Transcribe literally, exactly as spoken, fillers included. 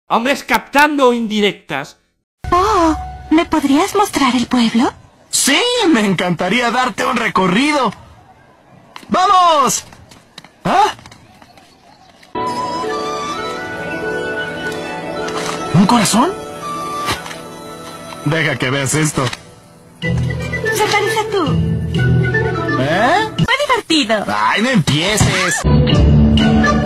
Hombres captando indirectas. Oh, ¿me podrías mostrar el pueblo? Sí, me encantaría darte un recorrido. ¡Vamos! ¿Ah? ¿Un corazón? Deja que veas esto. Organiza tú. ¿Eh? Fue divertido. ¡Ay, no empieces!